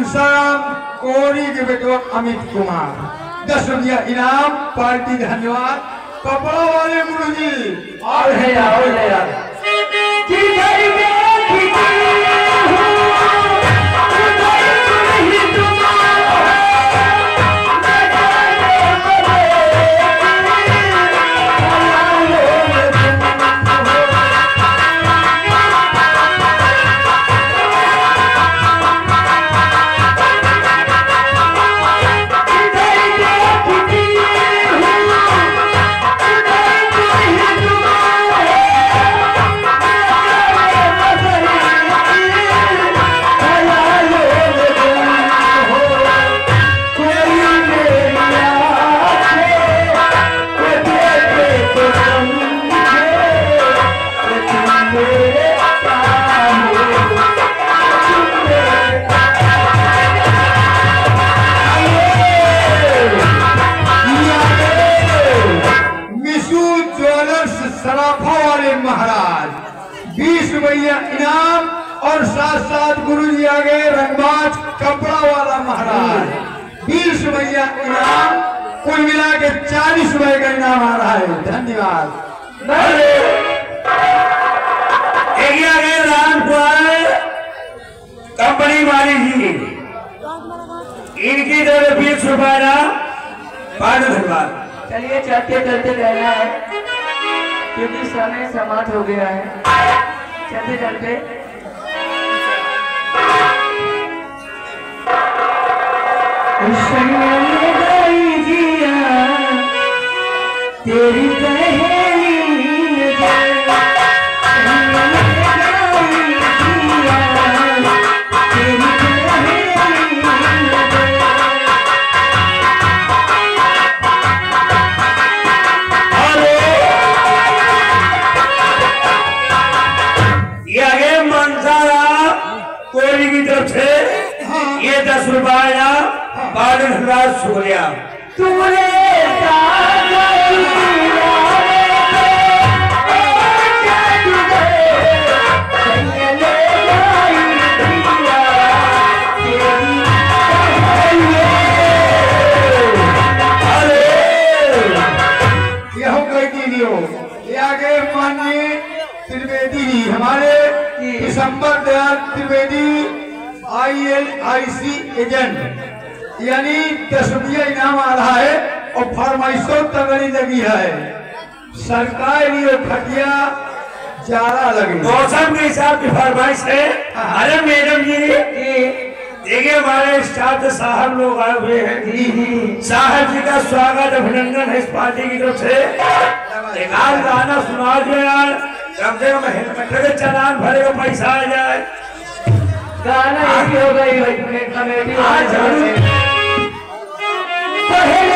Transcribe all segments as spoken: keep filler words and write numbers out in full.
घनश्याम कोरी के बेटो अमित कुमार दस रुपया इनाम पार्टी धन्यवाद कपड़ा वाले गुरु जी और है यार और है यार महाराज बीस रुपया इनाम और साथ साथ गुरु जी आ गए रंगबाज कपड़ा वाला महाराज बीस रुपया इनाम कुल मिला के चालीस रुपए का इनाम आ रहा है धन्यवाद। कंपनी वाली जी इनकी तरफ बीस रुपया बहुत धन्यवाद। चलिए चलते चलते रहना है क्योंकि समय समाप्त हो गया है चलते चलते तेरी ये दस रुपया बारह हजार शुक्रिया तुमने आगे माननीय त्रिवेदी जी हमारे दिसंबर Dayal Trivedi I L I C agent यानी दस रुपया इनाम आ रहा है और फरमाइशों तगड़ी लगी है सरकार लिए खटिया ज्यादा लगी मौसम के हिसाब की फरमाइश है। अरे मैडम जी देखिए हमारे स्टाफ साहब लोग आए हुए हैं साहब जी का स्वागत अभिनंदन है इस पार्टी की तरफ से एक आध गाना सुना दो यार कम से कम हेलमेट के चालान भरे का पैसा आ जाए गाना एक हो गई भाई कमेटी पहले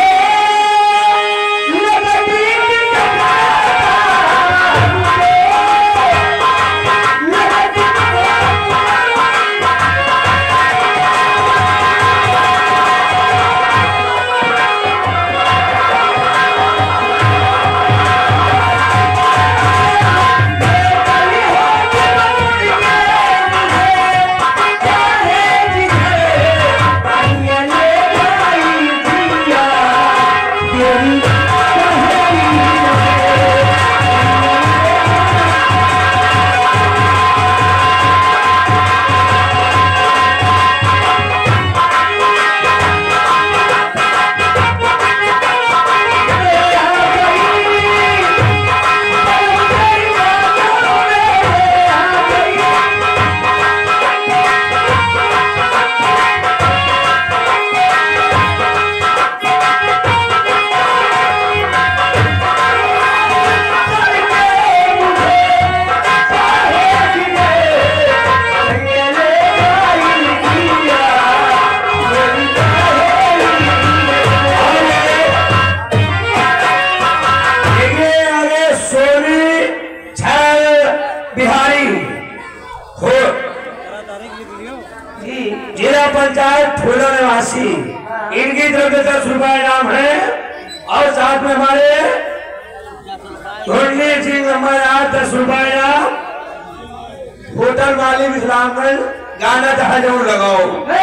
पंचायत फूलों निवासी इनकी तरफ से दस रुपया इनाम है और साथ में हमारे धोनी सिंह नंबर आठ दस रुपया होटल मालिक इस्लामगंज गाना चाहे जरूर लगाओ।